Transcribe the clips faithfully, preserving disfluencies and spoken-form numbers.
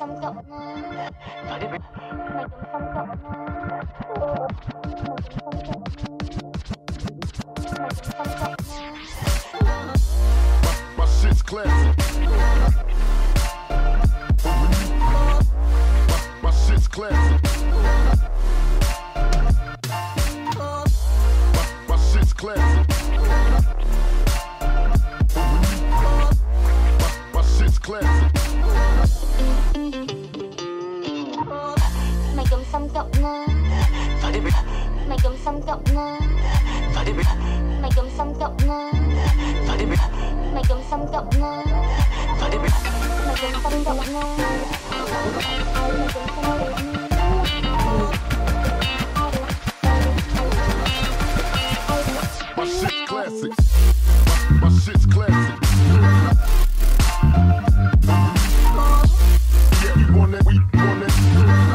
xăm cậu nè. Mày cầm xăm cậu nè. Mày cầm xăm cậu nè. Mày cầm xăm cậu nè. My shit's classic. My shit's classic. My shit's classic. My shit's classic. Mày cầm xăm cậu nè. Mày cầm xăm cậu nè. Mày cầm xăm cậu nè. Mày cầm xăm cậu nè. Mày cầm xăm cậu nè. My shit's classic. My shit's classic. Yeah, we want it, we want it.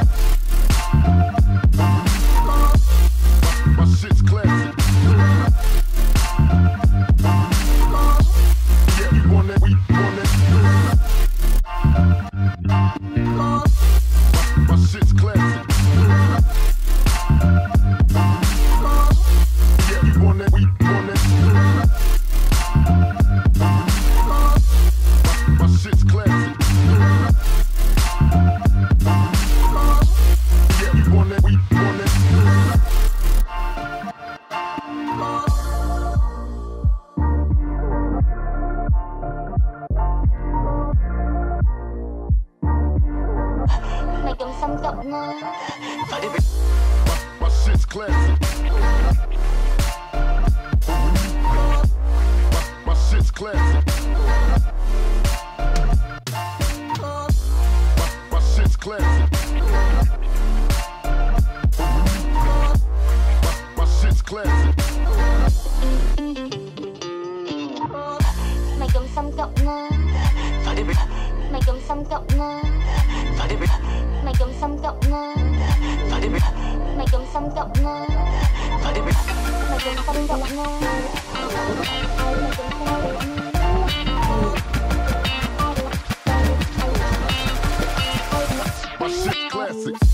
My shit's classic. Yeah, we want it, we want it. My shit's classic. Yeah, we want it, we want it. My shit's classic. Yeah, we want it, we want it. Mày cầm xăm cậu nè. My shit's classic. My shit's classic. My shit's classic. My shit's classic. Mày cầm xăm cậu nè. Mày cầm xăm cậu nè. Mày cầm xăm cậu nè. Mày cầm xăm cậu nè. Mày cầm xăm cậu nè. My shit's classic.